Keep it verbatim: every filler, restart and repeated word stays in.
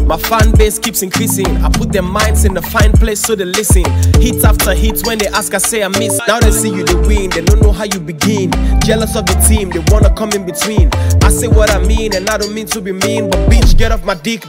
My fan base keeps increasing. I put their minds in the fine place so they listen. Hit after hit, when they ask I say I miss. Now they see you they win, they don't know how you begin. Jealous of the team, they wanna come in between. I say what I mean and I don't mean to be mean, but bitch, get off my dick.